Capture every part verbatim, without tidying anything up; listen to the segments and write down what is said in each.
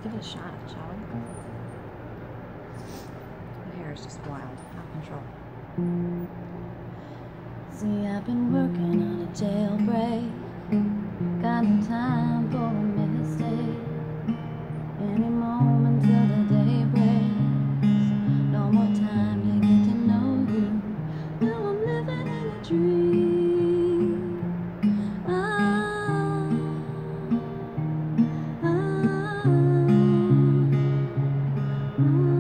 give it a shot, shall we? My hair is just wild, out of control. See, I've been working on a jailbreak. Got no time for a mistake. Any moment till the day breaks. No more time to get to know you. Now I'm living in a dream. Ah, ah, ah, ah.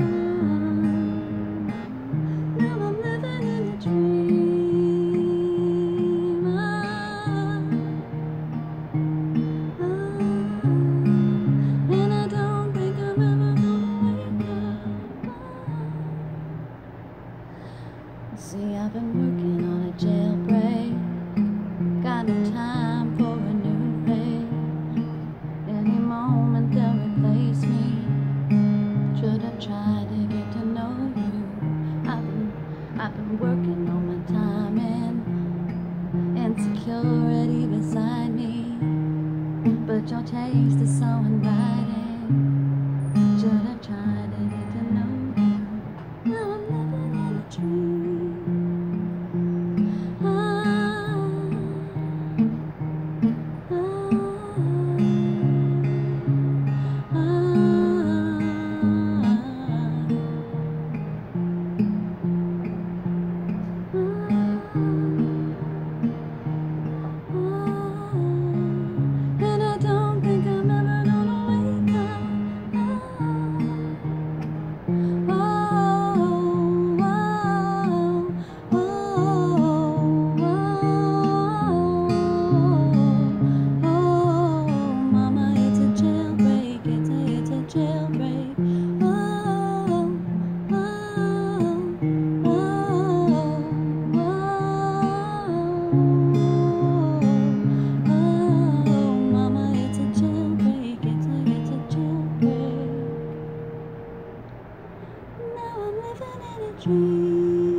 Now I'm living in a dream. Ah, ah. And I don't think I'm ever gonna wake up. Ah. See, I've been working on a jailbreak. Got no time for a new phase. Any moment they'll replace me. Should have tried to get to know you. I've been, I've been working on my timing. Insecurity beside me. But your taste is so inviting. Should have tried to get to know you. Now I'm living in a dream. Ah, ah, ah, ah. And I don't think I'm ever gonna wake up. Oh, oh, oh, oh, oh, oh, mama, it's a jailbreak, it's a, it's a jailbreak. Oh, oh, oh, oh, oh, mama, it's a jailbreak, it's a, it's a jailbreak. Now I'm living in a dream.